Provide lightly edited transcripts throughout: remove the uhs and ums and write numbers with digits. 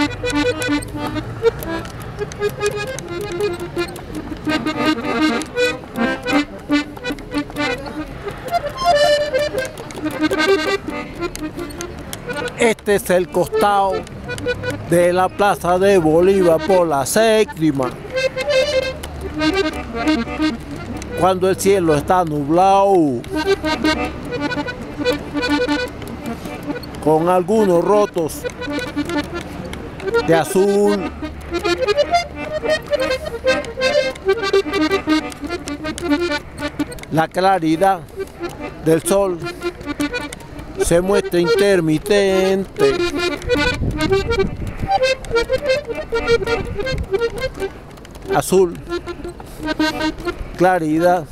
Este es el costado de la Plaza de Bolívar por la Séptima. Cuando el cielo está nublado, con algunos rotos de azul. La claridad del sol se muestra intermitente. Azul, claridad.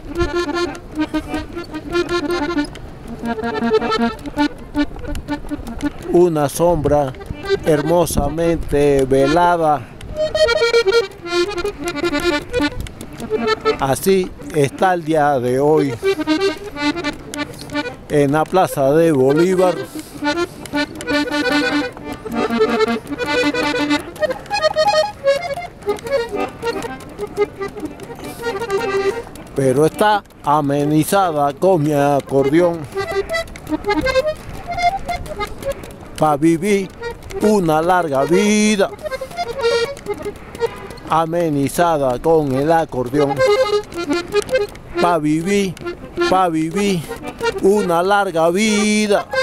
Una sombra hermosamente velada. Así está el día de hoy en la Plaza de Bolívar. Pero está amenizada con mi acordeón para vivir una larga vida. Amenizada con el acordeón para vivir una larga vida.